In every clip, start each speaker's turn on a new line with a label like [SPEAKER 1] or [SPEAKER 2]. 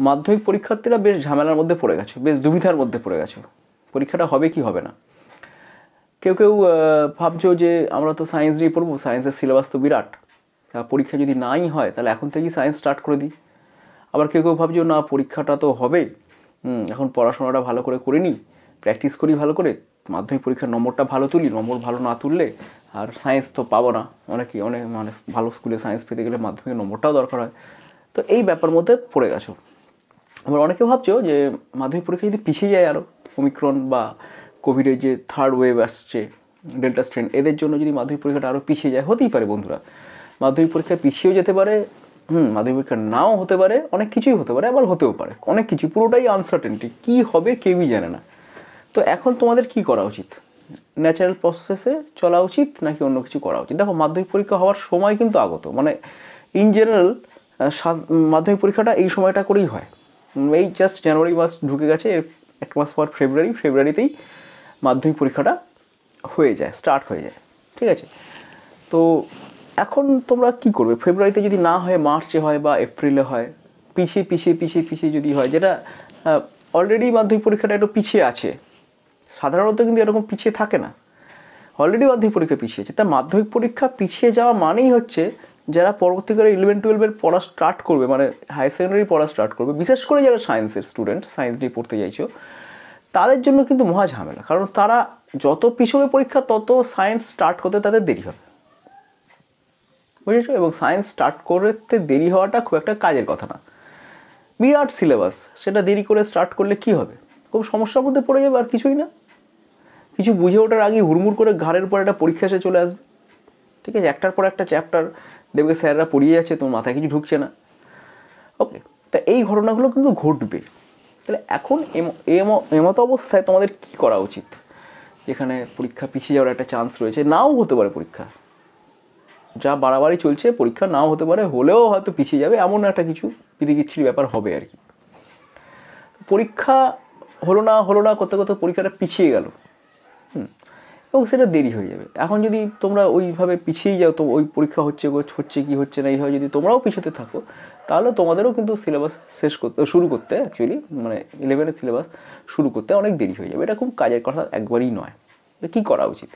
[SPEAKER 1] মাধ্যমিক পরীক্ষার্থীরা বেশ ঝামেলার মধ্যে পড়ে গেছো, বেশ দুবিধার মধ্যে পড়ে গেছো, পরীক্ষাটা হবে কি হবে না। কেউ কেউ ভাবছো যে আমরা তো সায়েন্স নিয়ে পড়বো, সায়েন্সের সিলেবাস তো বিরাট, পরীক্ষা যদি নাই হয় তাহলে এখন থেকেই সায়েন্স স্টার্ট করে দিই। আবার কেউ কেউ ভাবছো না পরীক্ষাটা তো হবে, এখন পড়াশোনাটা ভালো করে নিই, প্র্যাকটিস করি ভালো করে, মাধ্যমিক পরীক্ষার নম্বরটা ভালো তুলি, নম্বর ভালো না তুললে আর সায়েন্স তো পাবো না। অনেক মানে ভালো স্কুলে সায়েন্স পেতে গেলে মাধ্যমিকের নম্বরটাও দরকার হয়। তো এই ব্যাপার মধ্যে পড়ে গেছো। আবার অনেকে ভাবছো যে মাধ্যমিক পরীক্ষা যদি পিছিয়ে যায় আরও, ওমিক্রন বা কোভিডের যে থার্ড ওয়েভ আসছে, ডেল্টা স্ট্রেন, এদের জন্য যদি মাধ্যমিক পরীক্ষাটা আরও পিছিয়ে যায়, হতেই পারে বন্ধুরা, মাধ্যমিক পরীক্ষা পিছিয়েও যেতে পারে, মাধ্যমিক পরীক্ষা নাও হতে পারে, অনেক কিছুই হতে পারে, আবার হতেও পারে অনেক কিছু, পুরোটাই আনসার্টেনটি, কী হবে কেউই জানে না। তো এখন তোমাদের কি করা উচিত? ন্যাচারাল প্রসেসে চলা উচিত নাকি অন্য কিছু করা উচিত? দেখো, মাধ্যমিক পরীক্ষা হওয়ার সময় কিন্তু আগত, মানে ইন জেনারেল মাধ্যমিক পরীক্ষাটা এই সময়টা করেই হয়। এই জাস্ট জানুয়ারি মাস ঢুকে গেছে, এর এক মাস পর ফেব্রুয়ারিতেই মাধ্যমিক পরীক্ষাটা হয়ে যায়, স্টার্ট হয়ে যায়, ঠিক আছে? তো এখন তোমরা কি করবে? ফেব্রুয়ারিতে যদি না হয় মার্চে হয় বা এপ্রিলে হয়, পিছিয়ে যদি হয়, যেটা অলরেডি মাধ্যমিক পরীক্ষাটা একটু পিছিয়ে আছে, সাধারণত কিন্তু এরকম পিছিয়ে থাকে না, অলরেডি মাধ্যমিক পরীক্ষা পিছিয়েছে। তা মাধ্যমিক পরীক্ষা পিছিয়ে যাওয়া মানেই হচ্ছে যারা পরবর্তীকালে 11-12 পড়া স্টার্ট করবে, মানে হায়ার সেকেন্ডারি পড়া স্টার্ট করবে, বিশেষ করে যারা সায়েন্সের স্টুডেন্ট, সায়েন্স নিয়ে পড়তে চাইছো, তাদের জন্য কিন্তু মহা ঝামেলা। কারণ তারা যত পিছবে পরীক্ষা তত সায়েন্স স্টার্ট করতে তাদের দেরি হবে, বুঝেছো? এবং সায়েন্স স্টার্ট করতে দেরি হওয়াটা খুব একটা কাজের কথা না, বিরাট সিলেবাস, সেটা দেরি করে স্টার্ট করলে কি হবে? খুব সমস্যার মধ্যে পড়ে যাবে, আর কিছুই না। কিছু বুঝে ওঠার আগে হুড়মুড় করে ঘাড়ের উপর একটা পরীক্ষা এসে চলে আসবে, ঠিক আছে? একটার পর একটা চ্যাপ্টার দেখবে স্যাররা পড়িয়ে যাচ্ছে, তোমার মাথায় কিছু ঢুকছে না। ওকে, তা এই ঘটনাগুলো কিন্তু ঘটবে। তাহলে এখন এমতো অবস্থায় তোমাদের কি করা উচিত? যেখানে পরীক্ষা পিছিয়ে যাওয়ার একটা চান্স রয়েছে, নাও হতে পারে পরীক্ষা, যা বাড়াবাড়ি চলছে, পরীক্ষা নাও হতে পারে, হলেও হয়তো পিছিয়ে যাবে, এমন একটা কিছু বিধিকিচ্ছির ব্যাপার হবে আর কি। পরীক্ষা হলো না করতে করতে পরীক্ষাটা পিছিয়ে গেল, এবং সেটা দেরি হয়ে যাবে। এখন যদি তোমরা ওইভাবে পিছিয়ে যাও, তো ওই পরীক্ষা হচ্ছে কি হচ্ছে না, এইভাবে যদি তোমরাও পিছোতে থাকো, তাহলে তোমাদেরও কিন্তু সিলেবাস শুরু করতে অ্যাকচুয়ালি, মানে 11-এর সিলেবাস শুরু করতে অনেক দেরি হয়ে যাবে। এটা খুব কাজের কথা একবারই নয়। তো কী করা উচিত?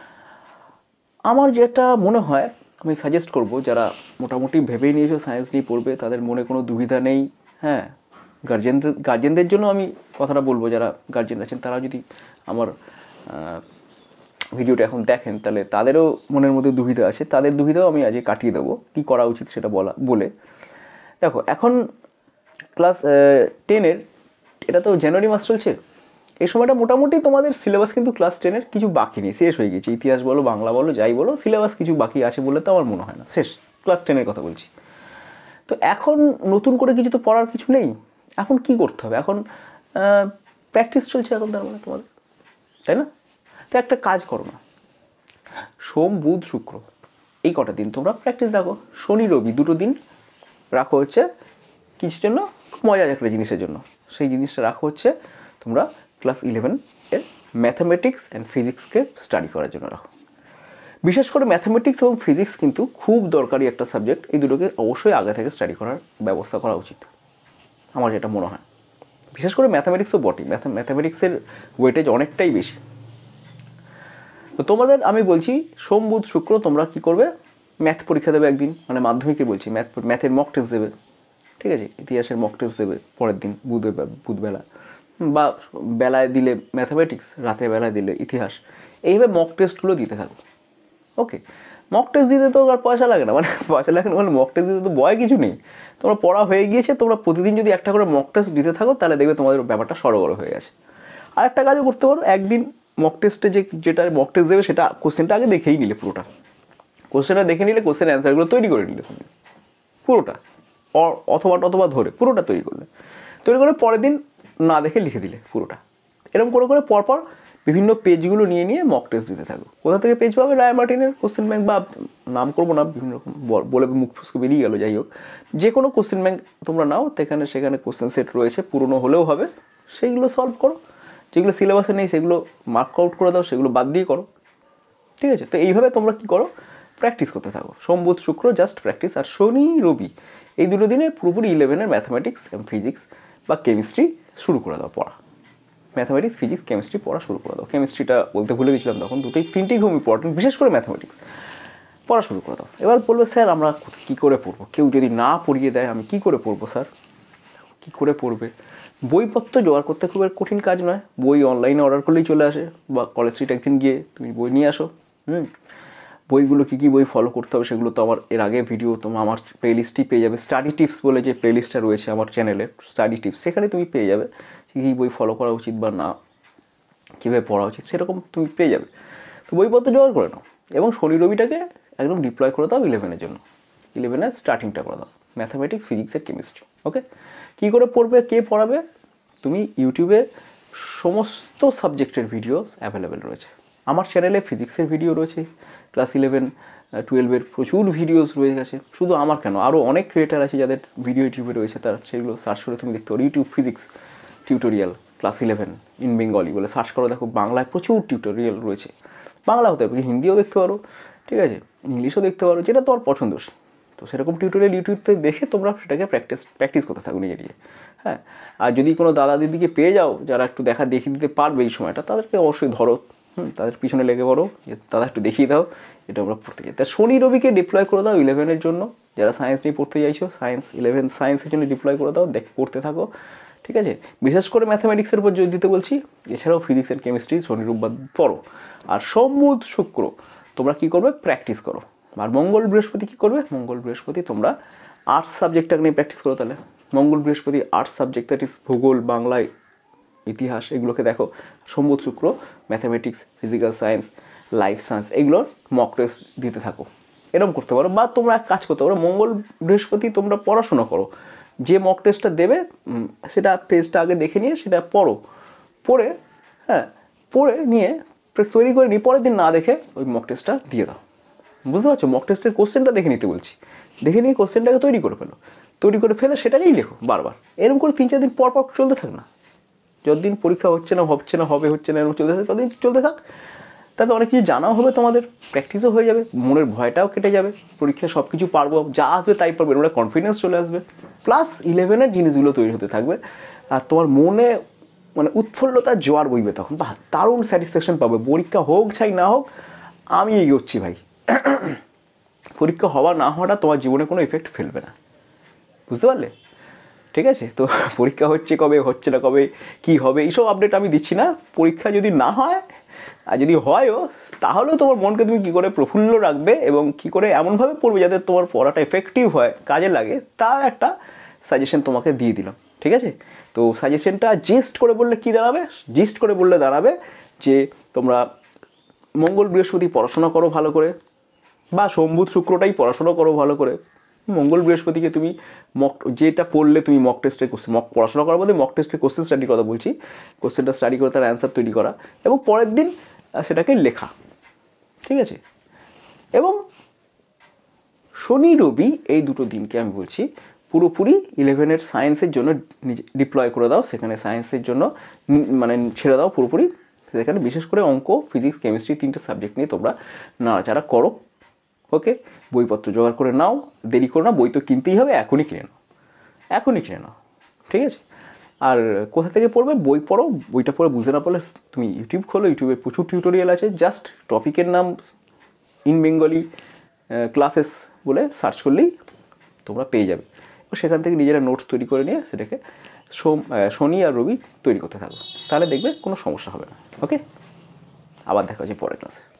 [SPEAKER 1] আমার যেটা মনে হয়, আমি সাজেস্ট করব, যারা মোটামুটি ভেবেই নিয়েছো সায়েন্স নিয়ে পড়বে, তাদের মনে কোনো দুবিধা নেই, হ্যাঁ, গার্জেনদের জন্য আমি কথাটা বলবো, যারা গার্জেন আছেন তারা যদি আমার ভিডিওটা এখন দেখেন, তাহলে তাদেরও মনের মধ্যে দুবিধা আছে, তাদের দুবিধাও আমি আজকে কাটিয়ে দেবো, কী করা উচিত সেটা বলে। দেখো, এখন ক্লাস 10-এর, এটা তো জানুয়ারি মাস চলছে, এই সময়টা মোটামুটি তোমাদের সিলেবাস কিন্তু ক্লাস 10-এর কিছু বাকি নেই, শেষ হয়ে গেছে। ইতিহাস বলো, বাংলা বলো, যাই বলো, সিলেবাস কিছু বাকি আছে বলে তো আমার মনে হয় না, শেষ। ক্লাস 10-এর কথা বলছি। তো এখন নতুন করে কিছু তো পড়ার কিছু নেই, এখন কি করতে হবে? এখন প্র্যাকটিস চলছে এখন, তার মানে তোমাদের, তাই না? তো একটা কাজ করো না, সোম বুধ শুক্র এই কটা দিন তোমরা প্র্যাকটিস রাখো, শনি রবি দুটো দিন রাখো হচ্ছে কিছুর জন্য, মজার একটা জিনিসের জন্য। সেই জিনিসটা রাখো হচ্ছে তোমরা ক্লাস 11-এর ম্যাথামেটিক্স অ্যান্ড ফিজিক্সকে স্টাডি করার জন্য রাখো। বিশেষ করে ম্যাথামেটিক্স এবং ফিজিক্স কিন্তু খুব দরকারি একটা সাবজেক্ট, এই দুটোকে অবশ্যই আগে থেকে স্টাডি করার ব্যবস্থা করা উচিত, আমার যেটা মনে হয়। বিশেষ করে ম্যাথামেটিক্সও বটে, ম্যাথামেটিক্সের ওয়েটেজ অনেকটাই বেশি। তো তোমাদের আমি বলছি, সোম বুধ শুক্র তোমরা কী করবে? ম্যাথ পরীক্ষা দেবে একদিন, মানে মাধ্যমিকে বলছি, ম্যাথের মক টেস্ট দেবে, ঠিক আছে? ইতিহাসের মক টেস্ট দেবে পরের দিন বুধবেলা, বা বেলায় দিলে ম্যাথামেটিক্স, রাতের বেলায় দিলে ইতিহাস, এইভাবে মক টেস্টগুলো দিতে থাকো। ওকে, মক টেস্ট দিতে তো আর পয়সা লাগে না, মানে পয়সা লাগে না, মানে মক টেস্ট দিতে তো ভয় কিছু নেই, তোমরা পড়া হয়ে গিয়েছে, তোমরা প্রতিদিন যদি একটা করে মক টেস্ট দিতে থাকো, তাহলে দেখবে তোমাদের ব্যাপারটা সরগর হয়ে গেছে। আর একটা কাজও করতে পারো, একদিন মক টেস্টে যেটা মক টেস্ট দেবে সেটা কোশ্চেনটা আগে দেখেই নিলে, পুরোটা কোশ্চেনটা দেখে নিলে, কোশ্চেন অ্যান্সারগুলো তৈরি করে নিলে তুমি পুরোটা, অথবা ধরে পুরোটা তৈরি করে পরের দিন না দেখে লিখে দিলে পুরোটা। এরকম করে পরপর বিভিন্ন পেজগুলো নিয়ে মক টেস্ট দিতে থাকো। কোথা থেকে পেজ পাবে? রায় মার্টিনের কোশ্চেন ব্যাংক, বা নাম করবো না, বিভিন্ন রকম বলে মুখ ফুসকে বেরিয়ে গেলো, যাই হোক, যে কোনো কোশ্চেন ব্যাংক তোমরা নাও, সেখানে কোশ্চেন সেট রয়েছে, পুরনো হলেও হবে, সেইগুলো সলভ করো। যেগুলো সিলেবাসে নেই সেগুলো মার্ক আউট করে দাও, সেগুলো বাদ দিয়ে করো, ঠিক আছে? তো এইভাবে তোমরা কী করো? প্র্যাকটিস করতে থাকো, সোম বুধ শুক্র জাস্ট প্র্যাকটিস। আর শনি রবি এই দুটো দিনে পুরোপুরি 11-এর ম্যাথামেটিক্স এবং ফিজিক্স বা কেমিস্ট্রি শুরু করে দাও পড়া। ম্যাথামেটিক্স, ফিজিক্স, কেমিস্ট্রি পড়া শুরু করে দাও। কেমিস্ট্রিটা বলতে ভুলে গেছিলাম তখন, তিনটেই খুব ইম্পর্টেন্ট, বিশেষ করে ম্যাথামেটিক্স পড়া শুরু করে দাও। এবার বলবে স্যার আমরা কী করে পড়বো, কেউ যদি না পড়িয়ে দেয় আমি কী করে পড়বো স্যার? কী করে পড়বে? বইপত্র জোগাড় করতে খুব কঠিন কাজ নয়, বই অনলাইনে অর্ডার করলেই চলে আসে, বা কলেজ স্ট্রিট একদিন গিয়ে তুমি বই নিয়ে আসো। বইগুলো কী কী বই ফলো করতে হবে সেগুলো তো আমার এর আগে ভিডিও তোমার আমার প্লেলিস্টই পেয়ে যাবে। স্টাডি টিপস বলে যে প্লেলিস্টটা রয়েছে আমার চ্যানেলে, স্টাডি টিপস, সেখানে তুমি পেয়ে যাবে কী কী বই ফলো করা উচিত বা না, কীভাবে পড়া উচিত সেরকম তুমি পেয়ে যাবে। তো বইপত্র জোগাড় করে নাও এবং শনি রবিটাকে একদম ডিপ্লয় করে দাও 11-এর জন্য। 11-এর স্টার্টিংটা করে দাও, ম্যাথামেটিক্স, ফিজিক্স আর কেমিস্ট্রি। ওকে, কী করে পড়বে, কে পড়াবে? তুমি ইউটিউবে সমস্ত সাবজেক্টের ভিডিওস অ্যাভেলেবেল রয়েছে। আমার চ্যানেলে ফিজিক্সের ভিডিও রয়েছে, ক্লাস 11-12-এর প্রচুর ভিডিওস রয়ে গেছে। শুধু আমার কেন, আরও অনেক ক্রিয়েটার আছে যাদের ভিডিও ইউটিউবে রয়েছে, তারা সেগুলো সার্চ করে তুমি দেখতে পারো। YouTube physics tutorial class 11 in Bengali বলে সার্চ করো, দেখো বাংলায় প্রচুর টিউটোরিয়াল রয়েছে। বাংলা হতে পারে, হিন্দিও দেখতে পারো, ঠিক আছে, ইংলিশও দেখতে পারো, যেটা তোমার পছন্দ। তো সেরকম টিউটোরিয়াল ইউটিউবতে দেখে তোমরা সেটাকে প্র্যাকটিস করতে থাকো নিজে নিজে। হ্যাঁ, আর যদি কোনো দাদা দিদিকে পেয়ে যাও যারা একটু দেখিয়ে দিতে পারবে এই সময়টা, তাদেরকে অবশ্যই ধরো, তাদের পিছনে লেগে পড়ো, যে দাদা একটু দেখিয়ে দাও, এটা আমরা পড়তে চাই। তা শনি রবিকে ডিপ্লয় করে দাও 11-এর জন্য। যারা সায়েন্স নিয়ে পড়তে চাইছো, সায়েন্স 11 সায়েন্সের জন্য ডিপ্লয় করে দাও, পড়তে থাকো, ঠিক আছে। বিশেষ করে ম্যাথামেটিক্সের উপর জোর দিতে বলছি, এছাড়াও ফিজিক্স অ্যান্ড কেমিস্ট্রি শনি রোববার পড়ো। আর সোম বুধ শুক্র তোমরা কী করবে, প্র্যাকটিস করো। আর মঙ্গল বৃহস্পতি কী করবে, মঙ্গল বৃহস্পতি তোমরা আর্টস সাবজেক্টটাকে নিয়ে প্র্যাকটিস করো। তাহলে মঙ্গল বৃহস্পতি আর্টস সাবজেক্ট, দ্যাট ইস ভূগোল, বাংলায়, ইতিহাস, এগুলোকে দেখো। সোম বুধ শুক্র mathematics, physical science, life science, এগুলোর মক টেস্ট দিতে থাকো। এরকম করতে পারো। বা তোমরা এক কাজ করতে পারো, মঙ্গল বৃহস্পতি তোমরা পড়াশোনা করো, যে মক টেস্টটা দেবে সেটা পেজটা আগে দেখে নিয়ে সেটা পড়ো, পড়ে নিয়ে তৈরি করে নিয়ে পরের দিন না দেখে ওই মক টেস্টটা দিয়ে দাও। বুঝতে পারছো? মক টেস্টের কোশ্চেনটা দেখে নিতে বলছি, দেখে নিয়ে কোশ্চেনটাকে তৈরি করে ফেলে সেটাকেই লেখো বারবার। এরকম করে 3-4 দিন পর চলতে থাক না। যতদিন পরীক্ষা হচ্ছে না এরকম চলতে থাকে, ততদিন চলতে থাক। তাতে অনেক কিছু জানাও হবে, তোমাদের প্র্যাকটিসও হয়ে যাবে, মনের ভয়টাও কেটে যাবে, পরীক্ষায় সব কিছু পারবো, যা আসবে তাই পারবে, ওরা কনফিডেন্স চলে আসবে। প্লাস 11-এর জিনিসগুলো তৈরি হতে থাকবে, আর তোমার মনে মানে উৎফুল্লতার জোয়ার বইবে তখন। বাহ, দারুণ স্যাটিসফ্যাকশন পাবে। পরীক্ষা হোক চাই না হোক, আমি এগোচ্ছি ভাই। পরীক্ষা হওয়া না হওয়াটা তোমার জীবনে কোনো এফেক্ট ফেলবে না, বুঝতে পারলে? ঠিক আছে, তো পরীক্ষা হচ্ছে কবে, হচ্ছে না কবে, কি হবে, এইসব আপডেট আমি দিচ্ছি না। পরীক্ষা যদি না হয়, আর যদি হয়ও, তাহলেও তোমার মনকে তুমি কী করে প্রফুল্ল রাখবে এবং কী করে এমনভাবে পড়বে যাতে তোমার পড়াটা এফেক্টিভ হয়, কাজে লাগে, তার একটা সাজেশন তোমাকে দিয়ে দিলাম, ঠিক আছে। তো সাজেশনটা জিস্ট করে বললে কী দাঁড়াবে? জিস্ট করে বললে দাঁড়াবে যে তোমরা মঙ্গল বৃহস্পতি পড়াশোনা করো ভালো করে, বা সোম বুধ শুক্রটাই পড়াশোনা করো ভালো করে। মঙ্গল বৃহস্পতিকে তুমি যেটা পড়লে তুমি মক টেস্টের কোশ্চেন, পড়াশোনা করার মধ্যে মক টেস্টের কোশ্চেন স্টাডির কথা বলছি, কোশ্চেনটা স্টাডি করে তার অ্যান্সার তৈরি করা এবং পরের দিন সেটাকে লেখা, ঠিক আছে। এবং শনি রবি এই দুটো দিনকে আমি বলছি পুরোপুরি 11-এর সায়েন্সের জন্য ডিপ্লয় করে দাও। সেখানে সায়েন্সের জন্য মানে ছেড়ে দাও পুরোপুরি। সেখানে বিশেষ করে অঙ্ক, ফিজিক্স, কেমিস্ট্রি 3টে সাবজেক্ট নিয়ে তোমরা নাড়াচাড়া করো। ওকে, বইপত্র জোগাড় করে নাও, দেরি করো না, বই তো কিনতেই হবে, এখনই কিনে নাও, ঠিক আছে। আর কোথা থেকে পড়বে? বই পড়ো, বইটা পড়ে বুঝে না পড়লে তুমি ইউটিউব খোলো, ইউটিউবে প্রচুর টিউটোরিয়াল আছে, জাস্ট টপিকের নাম ইন বেঙ্গলি ক্লাসেস বলে সার্চ করলেই তোমরা পেয়ে যাবে। সেখান থেকে নিজেরা নোটস তৈরি করে নিয়ে সেটাকে শনি আর রবি তৈরি করতে থাকো, তাহলে দেখবে কোনো সমস্যা হবে না। ওকে, আবার দেখা হচ্ছে পরের ক্লাসে।